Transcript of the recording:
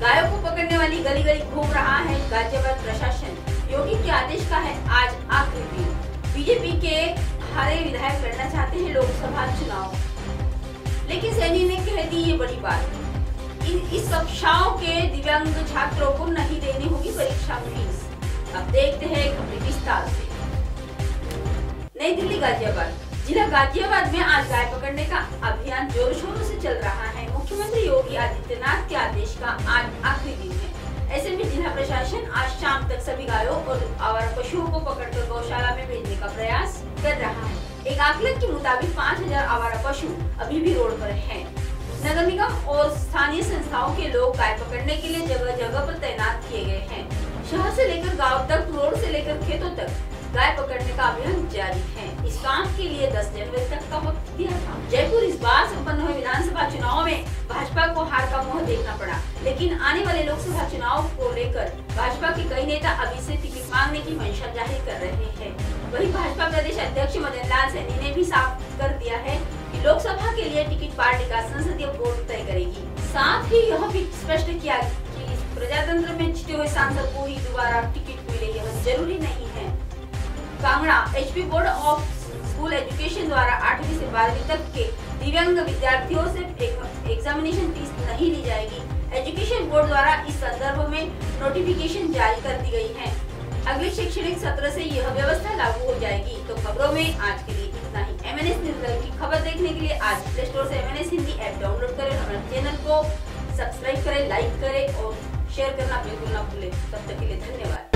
गायों को पकड़ने वाली गली गली घूम रहा है गाजियाबाद प्रशासन। योगी के आदेश का है आज आखिरी दिन। बीजेपी के हारे विधायक लड़ना चाहते हैं लोकसभा चुनाव, लेकिन सैनी ने कह दी ये बड़ी बात। इस कक्षाओं के दिव्यांग छात्रों को नहीं देनी होगी परीक्षा फीस। अब देखते हैं खबरें विस्तार से। नई दिल्ली गाजियाबाद जिला गाजियाबाद में आज गाय पकड़ने का अभियान जोर शोरों से चल रहा है। मुख्यमंत्री योगी आदित्यनाथ के आदेश का आज आखिरी दिन है। ऐसे में जिला प्रशासन आज शाम तक सभी गायों और आवारा पशुओं को पकड़कर गौशाला में भेजने का प्रयास कर रहा है। एक आकलन के मुताबिक 5000 आवारा पशु अभी भी रोड पर हैं। नगर निगम और स्थानीय संस्थाओं के लोग गाय पकड़ने के लिए जगह जगह पर तैनात किए गए हैं। शहर से लेकर गांव तक, रोड से लेकर खेतों तक गाय पकड़ने का अभियान जारी है। इस काम के लिए 10 जनवरी तक का वक्त दिया था। जयपुर इस बार संपन्न हुए विधानसभा चुनाव में भाजपा को हार का मुंह देखना पड़ा, लेकिन आने वाले लोकसभा चुनाव को लेकर भाजपा के कई नेता अभी से टिकट मांगने की मंशा जाहिर कर रहे हैं। वहीं भाजपा प्रदेश अध्यक्ष मदन लाल सैनी ने भी साफ कर दिया है कि लोकसभा के लिए टिकट पार्टी का संसदीय बोर्ड तय करेगी। साथ ही यह भी स्पष्ट किया कि प्रजातंत्र में जीते हुए सांसद को ही दोबारा टिकट मिले, यह जरूरी नहीं है। Kangra HP board of school education द्वारा 8वीं से 12वीं तक के दिव्यांग विद्यार्थियों से एग्जामिनेशन फीस नहीं ली जाएगी। एजुकेशन बोर्ड द्वारा इस संदर्भ में नोटिफिकेशन जारी कर दी गई है। अगले शैक्षणिक सत्र से यह व्यवस्था लागू हो जाएगी। तो खबरों में आज के लिए इतना ही। MNS न्यूज़ की खबर देखने के लिए आज प्ले स्टोर से MNS हिंदी ऐप डाउनलोड करें, हमारे चैनल को सब्सक्राइब करें, लाइक करें और शेयर करना बिल्कुल ना भूलें। तब तक के लिए धन्यवाद।